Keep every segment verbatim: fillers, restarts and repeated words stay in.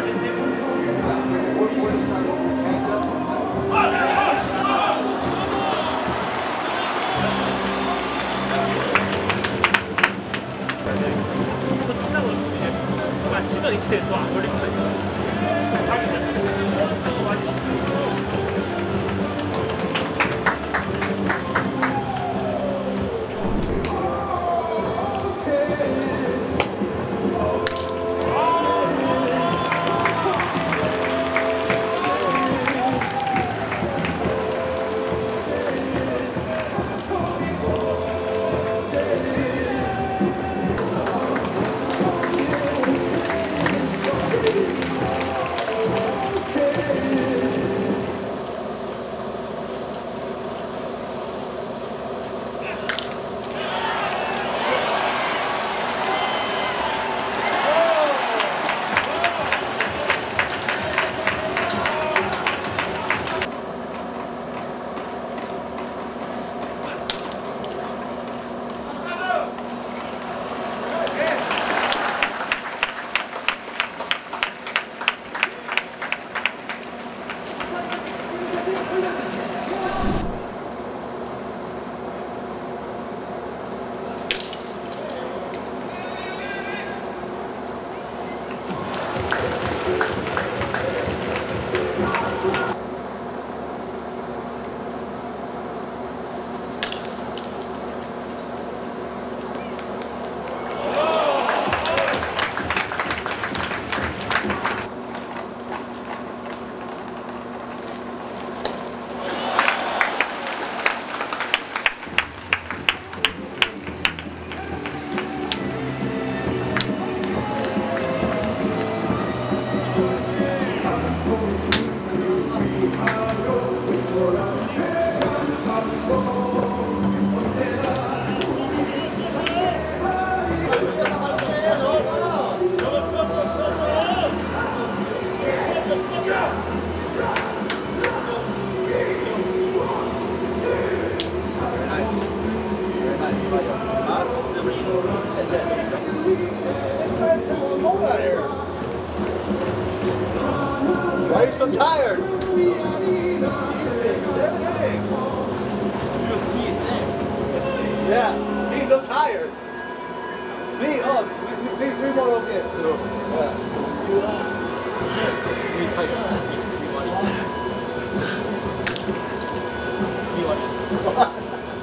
치면 이제 또 안 걸립니다. Why are you so tired? Yeah, me no tired. Me, oh, me, me three more okay. Yeah. Me tired. Me worry.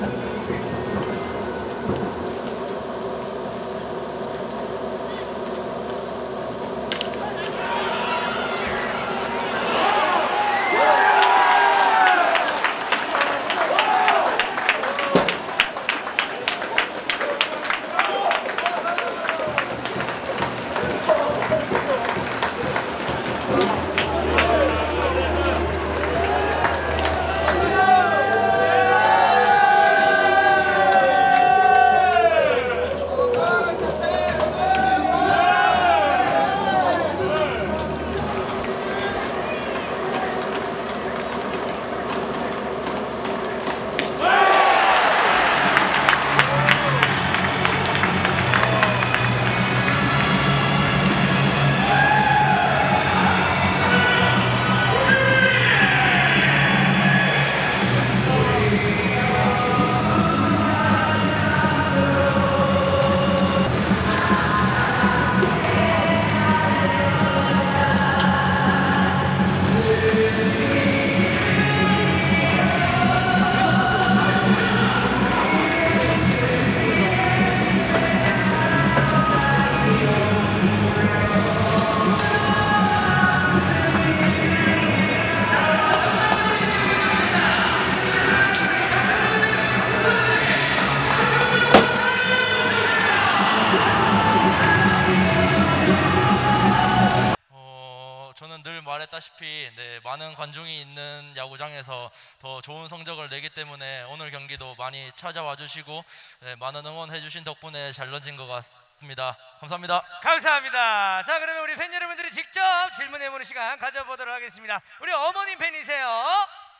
저는 늘 말했다시피 네, 많은 관중이 있는 야구장에서 더 좋은 성적을 내기 때문에 오늘 경기도 많이 찾아와 주시고 네, 많은 응원해 주신 덕분에 잘 던진 것 같습니다. 감사합니다. 감사합니다. 자, 그러면 우리 팬 여러분들이 직접 질문해보는 시간 가져보도록 하겠습니다. 우리 어머님 팬이세요?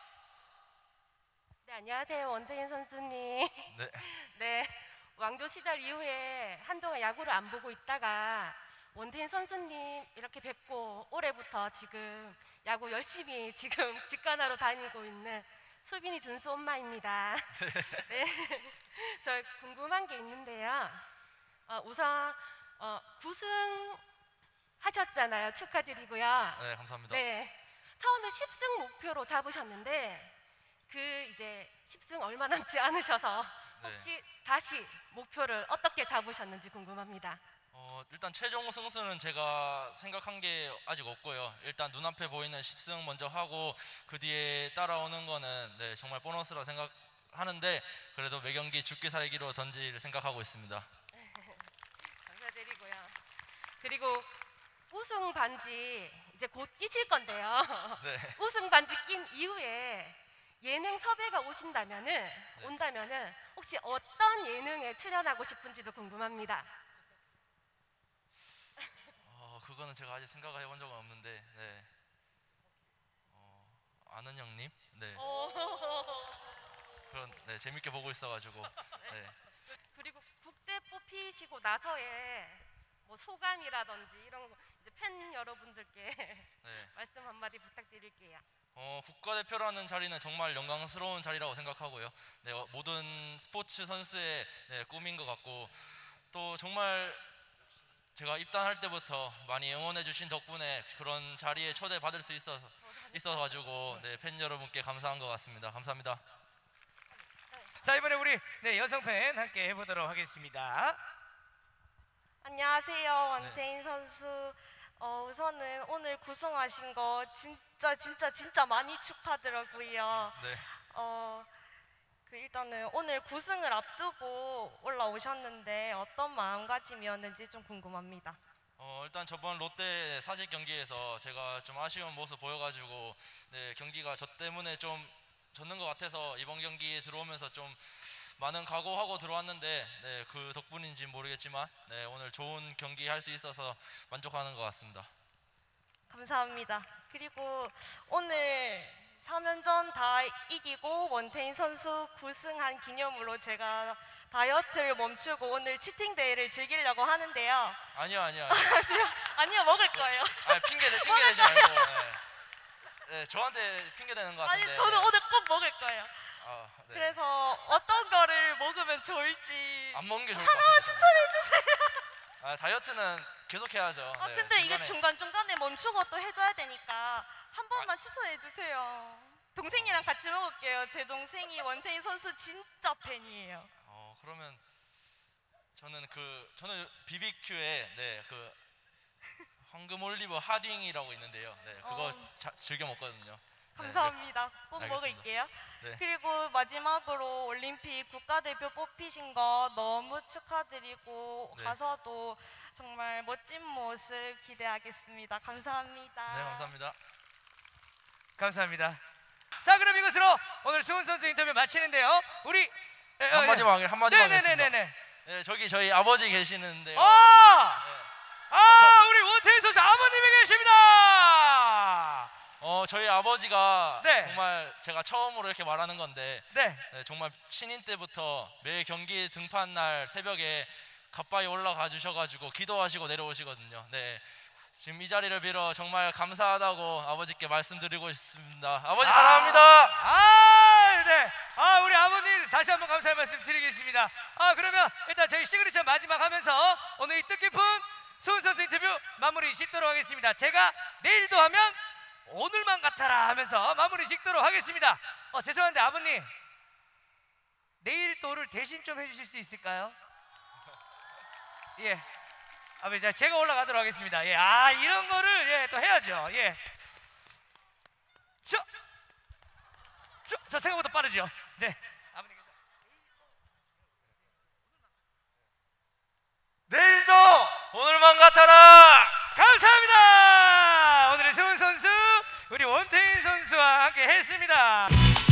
네, 안녕하세요. 원태인 선수님. 네. 네, 왕조 시절 이후에 한동안 야구를 안 보고 있다가 원태인 선수님 이렇게 뵙고 올해부터 지금 야구 열심히 지금 직관하러 다니고 있는 수빈이 준수 엄마입니다. 네, 저 궁금한 게 있는데요. 어, 우선 어, 구승 하셨잖아요. 축하드리고요. 네, 감사합니다. 네, 처음에 십 승 목표로 잡으셨는데 그 이제 십 승 얼마 남지 않으셔서 혹시 네. 다시 목표를 어떻게 잡으셨는지 궁금합니다. 어, 일단 최종 승수는 제가 생각한 게 아직 없고요. 일단 눈앞에 보이는 십 승 먼저 하고 그 뒤에 따라오는 거는 네, 정말 보너스라 생각하는데 그래도 매 경기 죽기 살기로 던질 생각하고 있습니다. 감사드리고요. 그리고 우승 반지 이제 곧 끼실 건데요. 네. 우승 반지 낀 이후에 예능 섭외가 오신다면은 네. 온다면은 혹시 어떤 예능에 출연하고 싶은지도 궁금합니다. 어, 그거는 제가 아직 생각을 해본 적은 없는데 네. 어, 아는 형님? 네. 그런 네, 재밌게 보고 있어가지고 네. 그리고 국대 뽑히시고 나서의 뭐 소감이라든지 이런 거 이제 팬 여러분들께 네. 말씀 한마디 부탁드릴게요. 어, 국가대표라는 자리는 정말 영광스러운 자리라고 생각하고요. 네, 어, 모든 스포츠 선수의 네, 꿈인 것 같고 또 정말 제가 입단할 때부터 많이 응원해 주신 덕분에 그런 자리에 초대받을 수 있어서 있어가지고 네, 팬 여러분께 감사한 것 같습니다. 감사합니다. 자, 이번에 우리 네, 여성 팬 함께 해보도록 하겠습니다. 안녕하세요, 원태인 선수. 어, 우선은 오늘 구승하신 거 진짜 진짜 진짜 많이 축하드리고요. 네. 어, 그 일단은 오늘 구승을 앞두고 올라오셨는데 어떤 마음가짐이었는지 좀 궁금합니다. 어, 일단 저번 롯데 사직 경기에서 제가 좀 아쉬운 모습 보여가지고 네, 경기가 저 때문에 좀 졌는 것 같아서 이번 경기에 들어오면서 좀 많은 각오하고 들어왔는데 네, 그 덕분인지 모르겠지만 네, 오늘 좋은 경기 할 수 있어서 만족하는 것 같습니다. 감사합니다. 그리고 오늘 삼 연전 다 이기고 원태인 선수 구승한 기념으로 제가 다이어트를 멈추고 오늘 치팅 데이를 즐기려고 하는데요. 아니요, 아니요. 아니요. 아니요, 아니요, 먹을 거예요. 아니, 핑계 대 핑계 대지 말고. 네. 네, 저한테 핑계 대는 것 아니, 같은데. 저는 오늘 꼭 먹을 거예요. 아, 네. 그래서 어떤 거를 먹으면 좋을지 안 먹는 게 좋을 것 같아요. 하나만 추천해 주세요. 아, 다이어트는 계속 해야죠. 아, 네, 근데 이게 중간에. 중간중간에 멈추고 또 해줘야 되니까 한 번만 추천해 주세요. 동생이랑 같이 먹을게요. 제 동생이 원태인 선수 진짜 팬이에요. 어, 그러면 저는 그 저는 비비큐에 네, 그 황금 올리브 하딩이라고 있는데요. 네, 그거 어. 자, 즐겨 먹거든요. 감사합니다. 꼭 알겠습니다. 먹을게요. 네. 그리고 마지막으로 올림픽 국가대표 뽑히신 거 너무 축하드리고 네. 가서도 정말 멋진 모습 기대하겠습니다. 감사합니다. 네, 감사합니다. 감사합니다. 자, 그럼 이것으로 오늘 수훈 선수 인터뷰 마치는데요. 우리 한마디만 한마디만 하겠습니다. 네네네네. 네, 저기 저희 아버지 계시는데요. 아, 네. 아, 우리 원태인 선수 아버님이 계십니다. 어, 저희 아버지가 네. 정말 제가 처음으로 이렇게 말하는 건데 네. 네, 정말 신인 때부터 매 경기 등판 날 새벽에 가빠이 올라가 주셔가지고 기도하시고 내려오시거든요. 네, 지금 이 자리를 빌어 정말 감사하다고 아버지께 말씀드리고 있습니다. 아버지 사랑합니다. 아, 네. 아, 우리 아버님 다시 한번 감사의 말씀 드리겠습니다. 아, 그러면 일단 저희 시그니처 마지막 하면서 오늘 이 뜻깊은 수훈 선수 인터뷰 마무리 짓도록 하겠습니다. 제가 내일도 하면 오늘만 같아라 하면서 마무리 짓도록 하겠습니다. 어, 죄송한데 아버님, 내일 또를 대신 좀 해주실 수 있을까요? 예, 아버지, 자, 제가 올라가도록 하겠습니다. 예, 아, 이런 거를 예, 또 해야죠. 예, 저, 저, 저 생각보다 빠르죠. 네, 아버님께서 내일도 오늘만 같아라. 감사합니다. 오늘의 수훈 선수, 우리 원태인 선수와 함께 했습니다.